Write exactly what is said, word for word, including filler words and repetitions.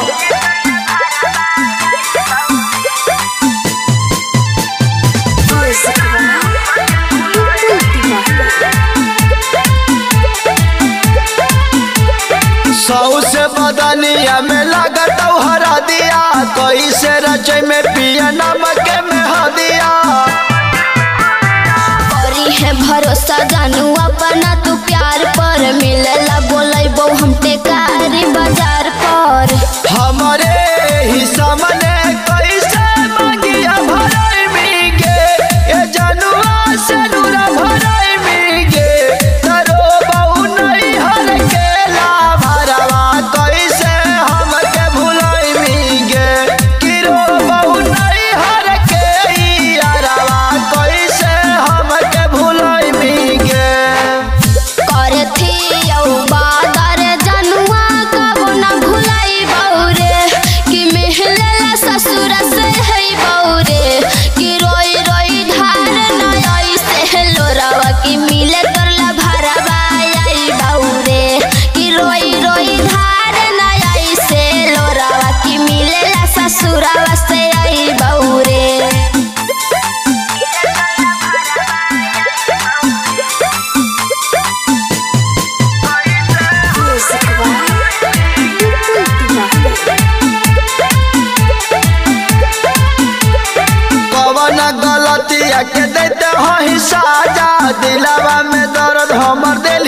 सौ से बदनिया में लागत हरा दिया, कैसे रचै में पिया नमक में हदिया। करी है भरोसा जानू अपना तू प्यार पर, मिलेला बोलै बहु हम टेकारी बाजार पर। हमारे ही सामने कैसे मांगिया भराई मिगे, ये जनुआ से नूरा भराई मिगे। तरो बहु नहीं हर केला भरवा, कैसे हमके भुलाई मिगे। किरो बहु नहीं हर के यारवा, कैसे हमके भुलाई मिगे। करे थी यौ बादर जनुआ कबो न भुलाई बौरे, कि मिहलेला ससुर से है बौरे। कि रोई रोई धार न आई से लोरावा, कि मिले करला भरवा आई बौरे। कि रोई रोई धार न आई से लोरावा, कि मिलेला ससुरावा से आई बौरे। कवन गलतिया के देते हो साजा, दिलावा में दर्द हमर दे